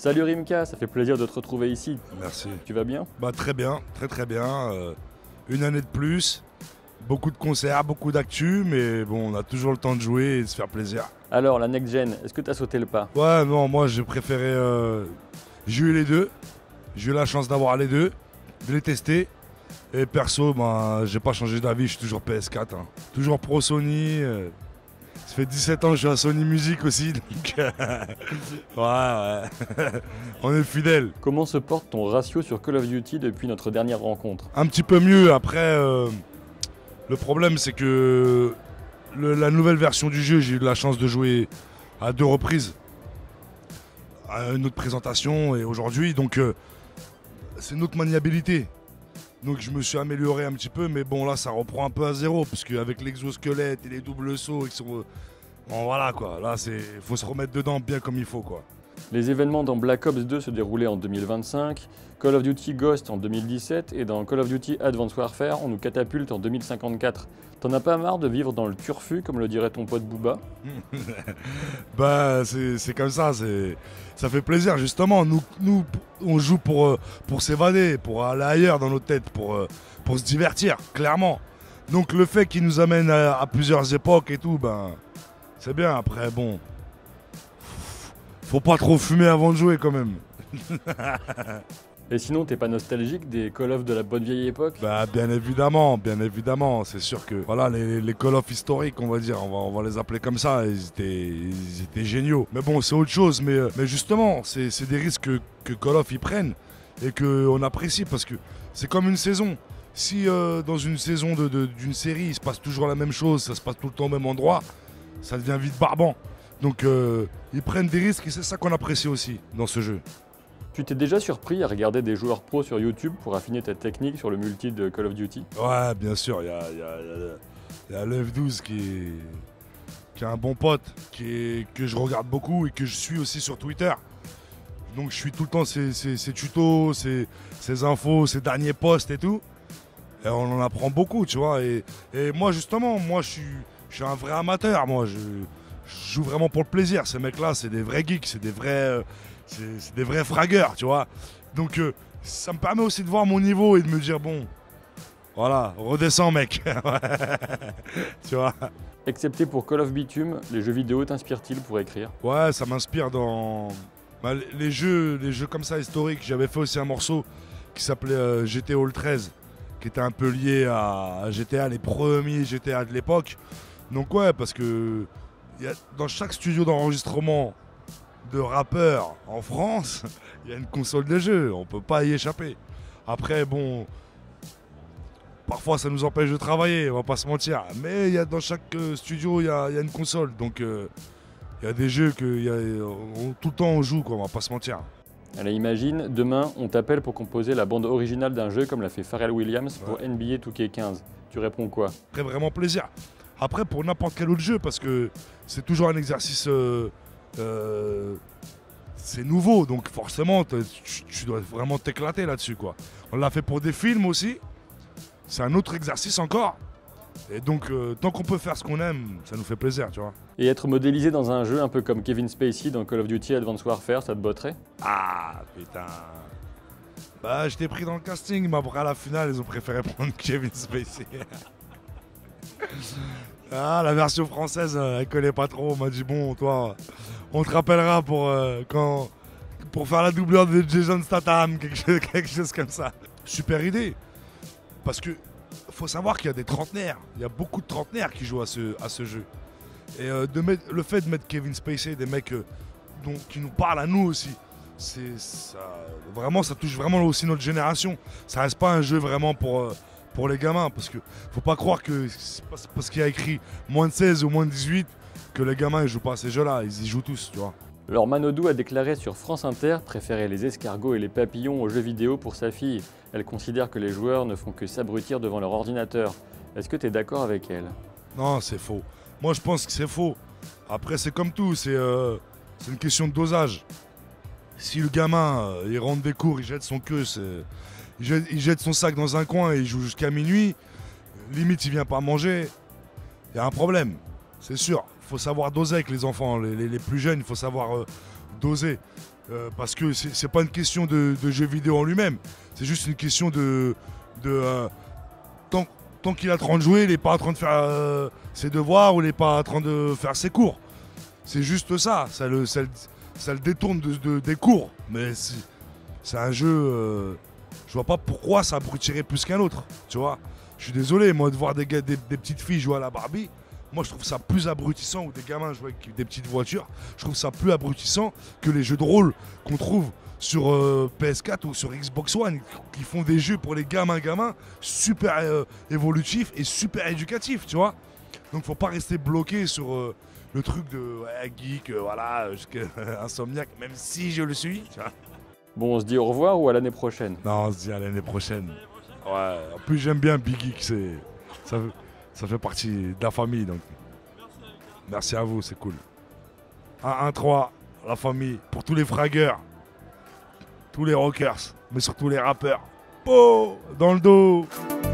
Salut Rimka, ça fait plaisir de te retrouver ici. Merci. Tu vas bien? Bah très bien, très bien. Une année de plus, beaucoup de concerts, beaucoup d'actu, mais bon, on a toujours le temps de jouer et de se faire plaisir. Alors, la next gen, est-ce que tu as sauté le pas? Ouais, non, moi j'ai préféré. J'ai eu les deux. J'ai eu la chance d'avoir les deux, de les tester. Et perso, bah, j'ai pas changé d'avis, je suis toujours PS4. Hein. Toujours pro Sony. Ça fait 17 ans que je suis à Sony Music aussi, donc ouais. On est fidèles. Comment se porte ton ratio sur Call of Duty depuis notre dernière rencontre? Un petit peu mieux, après, le problème c'est que la nouvelle version du jeu, j'ai eu la chance de jouer à 2 reprises à une autre présentation et aujourd'hui, donc c'est une autre maniabilité. Donc je me suis amélioré un petit peu, mais bon là ça reprend un peu à zéro, parce qu'avec l'exosquelette et les doubles sauts qui sont... Bon voilà quoi, là faut se remettre dedans bien comme il faut quoi. Les événements dans Black Ops 2 se déroulaient en 2025, Call of Duty Ghost en 2017 et dans Call of Duty Advanced Warfare on nous catapulte en 2054. T'en as pas marre de vivre dans le turfu comme le dirait ton pote Booba? Bah c'est comme ça fait plaisir justement. Nous on joue pour s'évader, pour aller ailleurs dans nos têtes, pour se divertir, clairement. Donc le fait qu'il nous amène à plusieurs époques et tout, ben c'est bien. Après bon, faut pas trop fumer avant de jouer quand même. Et sinon, t'es pas nostalgique des Call of de la bonne vieille époque? Bah bien évidemment, c'est sûr que voilà les Call of historiques, on va dire, on va les appeler comme ça, ils étaient géniaux. Mais bon, c'est autre chose, mais justement, c'est des risques que Call of ils prennent et qu'on apprécie parce que c'est comme une saison. Si dans une saison d'une série, il se passe toujours la même chose, ça se passe tout le temps au même endroit, ça devient vite barbant. Donc ils prennent des risques et c'est ça qu'on apprécie aussi dans ce jeu. Tu t'es déjà surpris à regarder des joueurs pros sur YouTube pour affiner ta technique sur le multi de Call of Duty? Ouais, bien sûr, il y a Love12 qui est un bon pote, que je regarde beaucoup et que je suis aussi sur Twitter. Donc je suis tout le temps ses tutos, ses infos, ses derniers posts et tout. Et on en apprend beaucoup, tu vois. Et moi, justement, je suis un vrai amateur. Moi, je joue vraiment pour le plaisir. Ces mecs-là, c'est des vrais geeks, c'est des vrais fragueurs, tu vois. Donc ça me permet aussi de voir mon niveau et de me dire, bon, voilà, redescends mec. Tu vois. Excepté pour Call of Bitume, les jeux vidéo t'inspirent-ils pour écrire? Ouais, ça m'inspire dans les jeux comme ça historiques. J'avais fait aussi un morceau qui s'appelait GTA All 13, qui était un peu lié à GTA, les premiers GTA de l'époque. Donc ouais, parce que dans chaque studio d'enregistrement de rappeurs en France, il y a une console de jeu, on peut pas y échapper. Après bon, parfois ça nous empêche de travailler, on va pas se mentir, mais dans chaque studio il y a une console, donc il y a des jeux que tout le temps on joue, quoi, on va pas se mentir. Allez, imagine, demain on t'appelle pour composer la bande originale d'un jeu comme l'a fait Pharrell Williams pour NBA 2K15. Tu réponds quoi? Très vraiment plaisir. Après pour n'importe quel autre jeu, parce que c'est toujours un exercice... c'est nouveau, donc forcément tu dois vraiment t'éclater là-dessus, quoi. On l'a fait pour des films aussi, c'est un autre exercice encore. Et donc tant qu'on peut faire ce qu'on aime, ça nous fait plaisir, tu vois. Et être modélisé dans un jeu un peu comme Kevin Spacey dans Call of Duty Advanced Warfare, ça te botterait? Ah putain. Bah j'étais pris dans le casting, mais après à la finale ils ont préféré prendre Kevin Spacey. Ah, la version française, elle connaît pas trop. On m'a dit, bon, toi, on te rappellera pour faire la doublure de Jason Statham, quelque chose comme ça. Super idée. Parce que faut savoir qu'il y a des trentenaires. Il y a beaucoup de trentenaires qui jouent à ce jeu. Et le fait de mettre Kevin Spacey, des mecs qui nous parlent à nous aussi, ça touche vraiment aussi notre génération. Ça reste pas un jeu vraiment pour les gamins, parce que faut pas croire que c'est parce qu'il y a écrit moins de 16 ou moins de 18 que les gamins ils jouent pas à ces jeux-là, ils y jouent tous, tu vois. Alors Manodou a déclaré sur France Inter préférer les escargots et les papillons aux jeux vidéo pour sa fille. Elle considère que les joueurs ne font que s'abrutir devant leur ordinateur. Est-ce que tu es d'accord avec elle? Non, c'est faux. Moi je pense que c'est faux. Après c'est comme tout, c'est une question de dosage. Si le gamin il rentre des cours, il jette son queue, il jette son sac dans un coin et il joue jusqu'à minuit, limite il vient pas manger, il y a un problème, c'est sûr. Il faut savoir doser avec les enfants, les plus jeunes, il faut savoir doser. Parce que c'est pas une question de jeu vidéo en lui-même. C'est juste une question tant qu'il a en train de jouer, il n'est pas en train de faire ses devoirs ou il n'est pas en train de faire ses cours. C'est juste ça. Ça le détourne des cours. Mais c'est un jeu. Je vois pas pourquoi ça abrutirait plus qu'un autre. Tu vois. Je suis désolé, moi, de voir des petites filles jouer à la Barbie. Moi, je trouve ça plus abrutissant, ou des gamins jouer avec des petites voitures. Je trouve ça plus abrutissant que les jeux de rôle qu'on trouve sur PS4 ou sur Xbox One, qui font des jeux pour les gamins super évolutifs et super éducatifs, tu vois. Donc, faut pas rester bloqué sur le truc de geek, voilà, insomniaque, même si je le suis, tu vois. Bon, on se dit au revoir ou à l'année prochaine? Non, on se dit à l'année prochaine. Ouais, en plus, j'aime bien Big Geek, ça fait partie de la famille, donc. Merci à vous, c'est cool. 1-1-3, la famille, pour tous les fragueurs, tous les rockers, mais surtout les rappeurs. Oh, dans le dos.